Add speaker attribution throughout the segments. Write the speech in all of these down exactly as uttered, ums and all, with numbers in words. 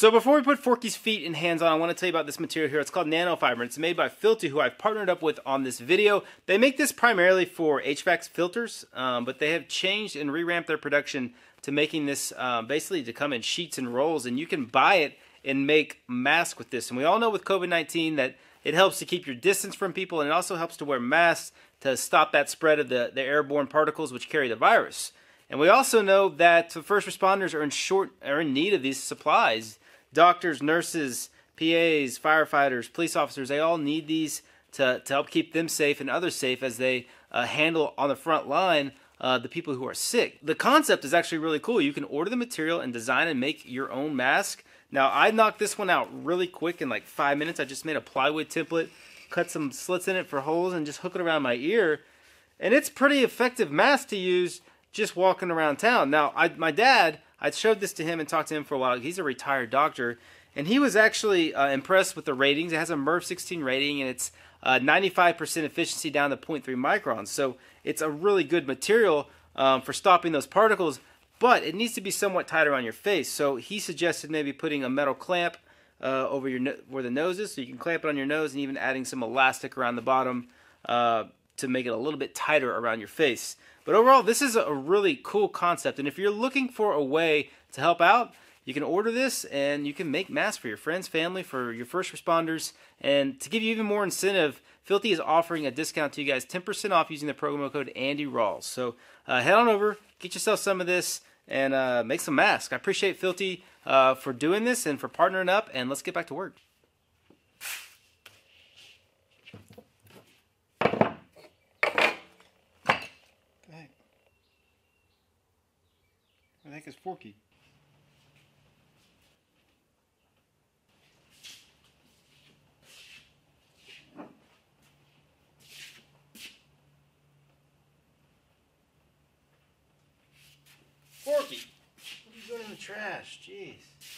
Speaker 1: So before we put Forky's feet and hands on, I want to tell you about this material here. It's called Nanofiber. It's made by Filty, who I've partnered up with on this video. They make this primarily for H V A C filters, um, but they have changed and re-ramped their production to making this um, basically to come in sheets and rolls, and you can buy it and make masks with this. And we all know with COVID nineteen that it helps to keep your distance from people, and it also helps to wear masks to stop that spread of the, the airborne particles which carry the virus. And we also know that the first responders are in short are in need of these supplies. Doctors, nurses, P As, firefighters, police officers, they all need these to, to help keep them safe and others safe as they uh, handle on the front line uh, the people who are sick. The concept is actually really cool. You can order the material and design and make your own mask. Now, I knocked this one out really quick in like five minutes. I just made a plywood template, cut some slits in it for holes, and just hook it around my ear. And it's pretty effective mask to use just walking around town. Now, I, my dad, I showed this to him and talked to him for a while. He's a retired doctor, and he was actually uh, impressed with the ratings. It has a MERV sixteen rating, and it's uh, ninety-five percent efficiency down to zero point three microns. So it's a really good material um, for stopping those particles, but it needs to be somewhat tighter on your face. So he suggested maybe putting a metal clamp uh, over your no where the nose is, so you can clamp it on your nose, and even adding some elastic around the bottom uh, to make it a little bit tighter around your face. But overall, this is a really cool concept, and if you're looking for a way to help out, you can order this and you can make masks for your friends, family, for your first responders. And to give you even more incentive, Filty is offering a discount to you guys, ten percent off using the promo code Andy Rawls. So uh, head on over, get yourself some of this, and uh, make some masks. I appreciate Filty uh, for doing this and for partnering up, and let's get back to work. Where the heck is Forky? Forky! What are you doing in the trash? Jeez.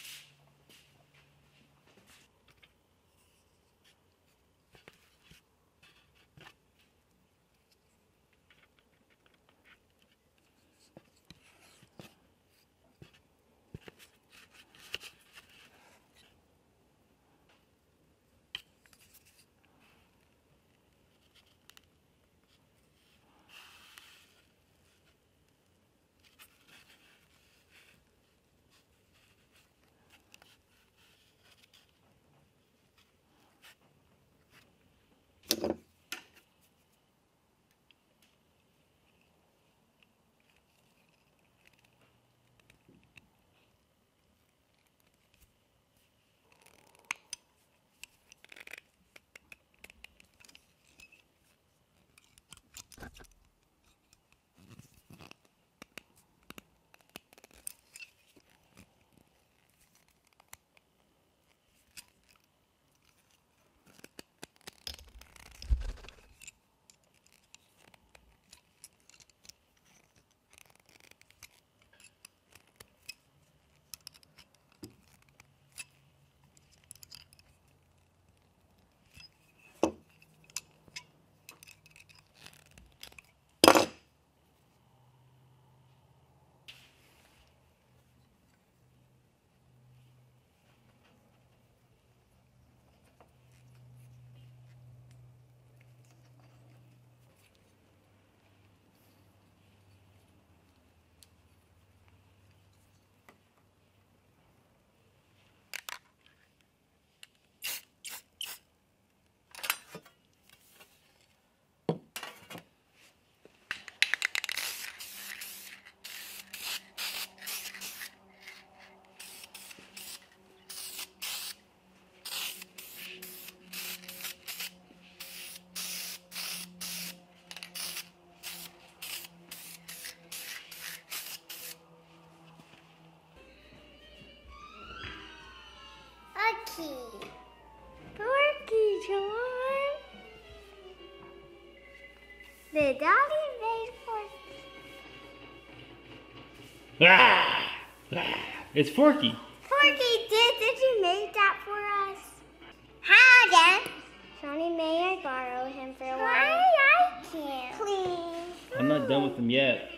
Speaker 2: Forky, John. The daddy made for.
Speaker 1: Ah! It's Forky.
Speaker 2: Forky, did did you make that for us? Hi, Dad. Johnny, may I borrow him for a while? I like him. Please.
Speaker 1: I'm not done with him yet.